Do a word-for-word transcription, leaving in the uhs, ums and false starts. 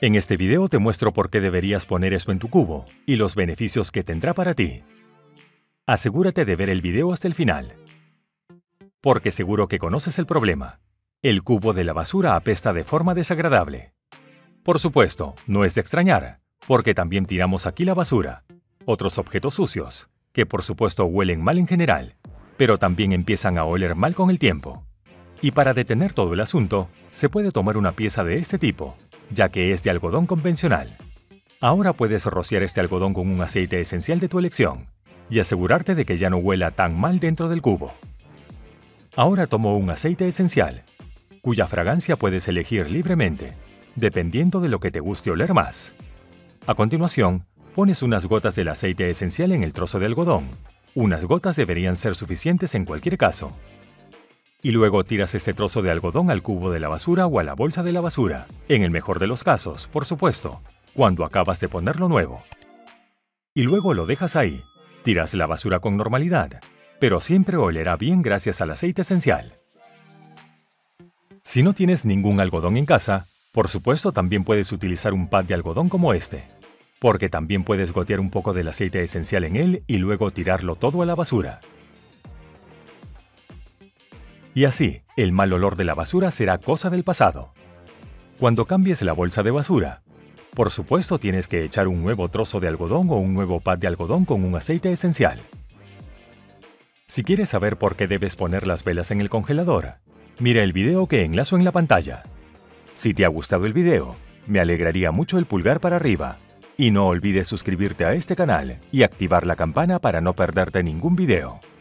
En este video te muestro por qué deberías poner esto en tu cubo y los beneficios que tendrá para ti. Asegúrate de ver el video hasta el final, porque seguro que conoces el problema. El cubo de la basura apesta de forma desagradable. Por supuesto, no es de extrañar, porque también tiramos aquí la basura, otros objetos sucios, que por supuesto huelen mal en general, pero también empiezan a oler mal con el tiempo. Y para detener todo el asunto, se puede tomar una pieza de este tipo, ya que es de algodón convencional. Ahora puedes rociar este algodón con un aceite esencial de tu elección y asegurarte de que ya no huela tan mal dentro del cubo. Ahora tomo un aceite esencial, cuya fragancia puedes elegir libremente, dependiendo de lo que te guste oler más. A continuación, pones unas gotas del aceite esencial en el trozo de algodón. Unas gotas deberían ser suficientes en cualquier caso. Y luego tiras este trozo de algodón al cubo de la basura o a la bolsa de la basura, en el mejor de los casos, por supuesto, cuando acabas de ponerlo nuevo. Y luego lo dejas ahí. Tiras la basura con normalidad, pero siempre olerá bien gracias al aceite esencial. Si no tienes ningún algodón en casa, por supuesto también puedes utilizar un pad de algodón como este, porque también puedes gotear un poco del aceite esencial en él y luego tirarlo todo a la basura. Y así, el mal olor de la basura será cosa del pasado. Cuando cambies la bolsa de basura, por supuesto tienes que echar un nuevo trozo de algodón o un nuevo pad de algodón con un aceite esencial. Si quieres saber por qué debes poner las velas en el congelador, mira el video que enlazo en la pantalla. Si te ha gustado el video, me alegraría mucho el pulgar para arriba. Y no olvides suscribirte a este canal y activar la campana para no perderte ningún video.